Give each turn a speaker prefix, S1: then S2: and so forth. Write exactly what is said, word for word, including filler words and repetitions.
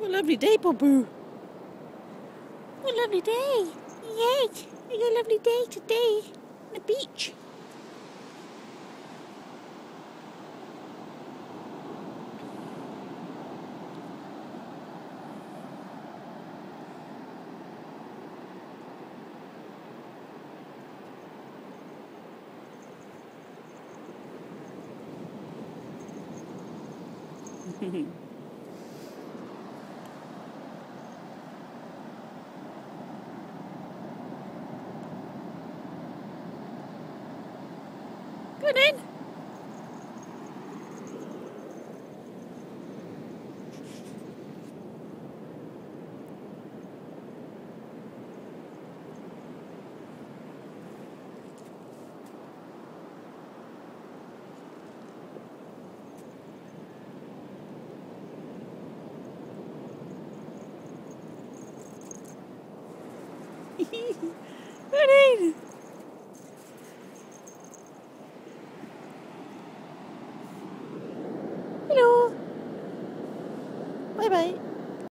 S1: What a lovely day, Boo. What a lovely day. Yay, we got a lovely day today on the beach. Good in. Good in. Hello. Bye bye.